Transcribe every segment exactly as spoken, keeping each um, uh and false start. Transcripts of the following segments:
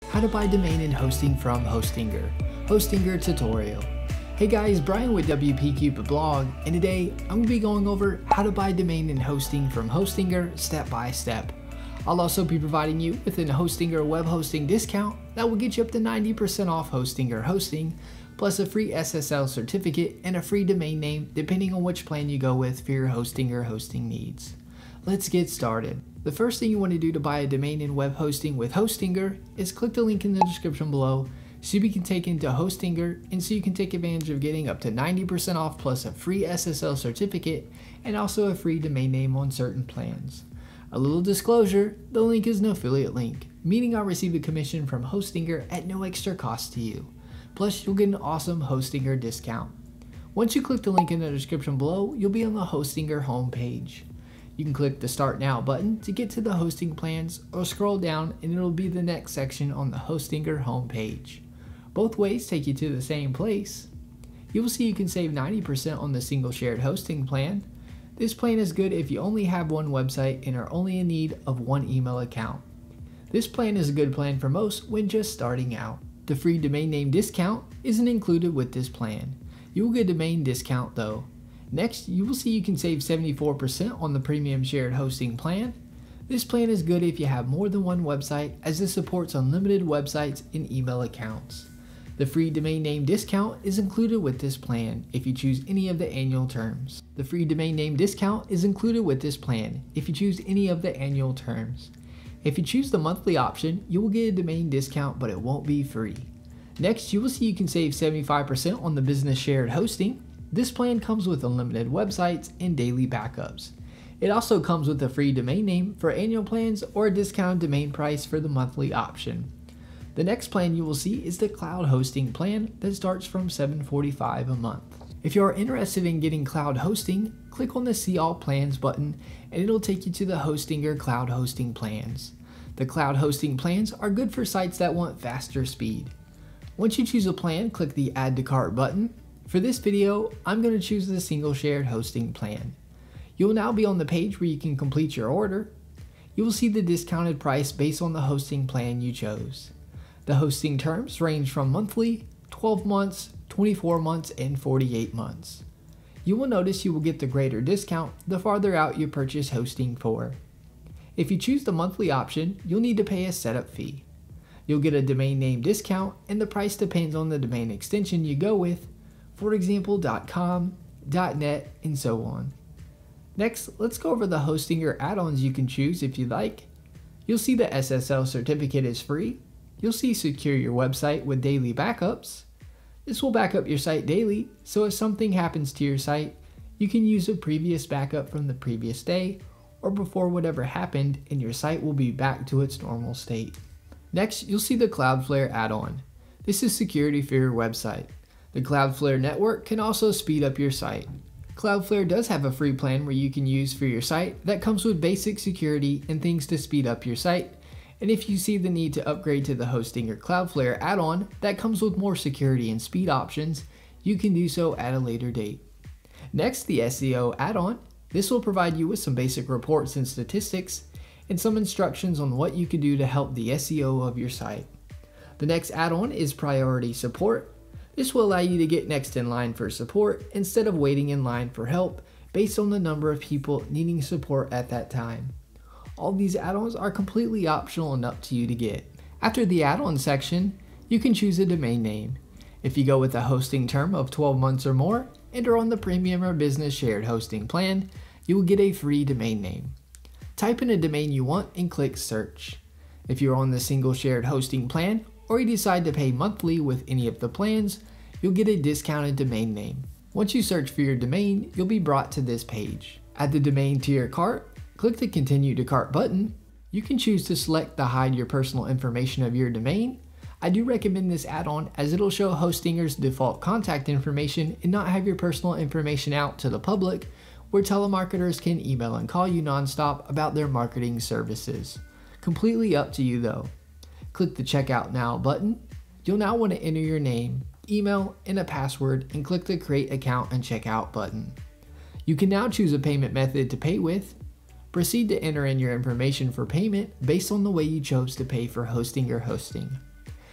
how to buy domain and hosting from Hostinger. Hostinger tutorial. Hey guys, Brian with W P Cupid Blog, and today I'm going to be going over how to buy domain and hosting from Hostinger step by step. I'll also be providing you with a Hostinger web hosting discount that will get you up to ninety percent off Hostinger hosting, plus a free S S L certificate and a free domain name depending on which plan you go with for your Hostinger hosting needs. Let's get started. The first thing you want to do to buy a domain and web hosting with Hostinger is click the link in the description below so you can take into Hostinger and so you can take advantage of getting up to ninety percent off plus a free S S L certificate and also a free domain name on certain plans. A little disclosure, the link is an affiliate link, meaning I'll receive a commission from Hostinger at no extra cost to you. Plus, you'll get an awesome Hostinger discount. Once you click the link in the description below, you'll be on the Hostinger homepage. You can click the Start Now button to get to the hosting plans or scroll down and it'll be the next section on the Hostinger homepage. Both ways take you to the same place. You will see you can save ninety percent on the single shared hosting plan. This plan is good if you only have one website and are only in need of one email account. This plan is a good plan for most when just starting out. The free domain name discount isn't included with this plan. You will get a domain discount though. Next, you will see you can save seventy-four percent on the premium shared hosting plan. This plan is good if you have more than one website as it supports unlimited websites and email accounts. The free domain name discount is included with this plan if you choose any of the annual terms. The free domain name discount is included with this plan if you choose any of the annual terms. If you choose the monthly option, you will get a domain discount, but it won't be free. Next, you will see you can save seventy-five percent on the business shared hosting. This plan comes with unlimited websites and daily backups. It also comes with a free domain name for annual plans or a discounted domain price for the monthly option. The next plan you will see is the cloud hosting plan that starts from seven hundred forty-five dollars a month. If you are interested in getting cloud hosting, click on the See All Plans button and it'll take you to the Hostinger cloud hosting plans. The cloud hosting plans are good for sites that want faster speed. Once you choose a plan, click the Add to Cart button. For this video, I'm going to choose the single shared hosting plan. You will now be on the page where you can complete your order. You will see the discounted price based on the hosting plan you chose. The hosting terms range from monthly, twelve months, twenty-four months, and forty-eight months. You will notice you will get the greater discount the farther out you purchase hosting for. If you choose the monthly option, you'll need to pay a setup fee. You'll get a domain name discount and the price depends on the domain extension you go with, for example .com, .net, and so on. Next, let's go over the Hostinger add-ons you can choose if you'd like. You'll see the S S L certificate is free. You'll see Secure Your Website with daily backups. This will back up your site daily, so if something happens to your site, you can use a previous backup from the previous day or before whatever happened and your site will be back to its normal state. Next, you'll see the Cloudflare add-on. This is security for your website. The Cloudflare network can also speed up your site. Cloudflare does have a free plan where you can use for your site that comes with basic security and things to speed up your site. And if you see the need to upgrade to the Hostinger Cloudflare add-on that comes with more security and speed options, you can do so at a later date. Next, the S E O add-on. This will provide you with some basic reports and statistics and some instructions on what you can do to help the S E O of your site. The next add-on is Priority Support. This will allow you to get next in line for support instead of waiting in line for help based on the number of people needing support at that time. All these add-ons are completely optional and up to you to get. After the add-on section, you can choose a domain name. If you go with a hosting term of twelve months or more and are on the premium or business shared hosting plan, you will get a free domain name. Type in a domain you want and click search. If you're on the single shared hosting plan or you decide to pay monthly with any of the plans, you'll get a discounted domain name. Once you search for your domain, you'll be brought to this page. Add the domain to your cart. Click the Continue to Cart button. You can choose to select the Hide Your Personal Information of your domain. I do recommend this add-on as it'll show Hostinger's default contact information and not have your personal information out to the public, where telemarketers can email and call you nonstop about their marketing services. Completely up to you though. Click the Checkout Now button. You'll now want to enter your name, email, and a password and click the Create Account and Checkout button. You can now choose a payment method to pay with. Proceed to enter in your information for payment based on the way you chose to pay for hosting your hosting.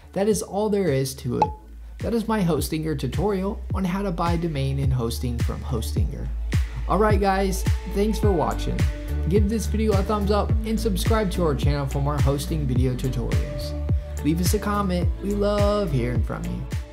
That is all there is to it. That is my Hostinger tutorial on how to buy domain and hosting from Hostinger. Alright guys, thanks for watching. Give this video a thumbs up and subscribe to our channel for more hosting video tutorials. Leave us a comment, we love hearing from you.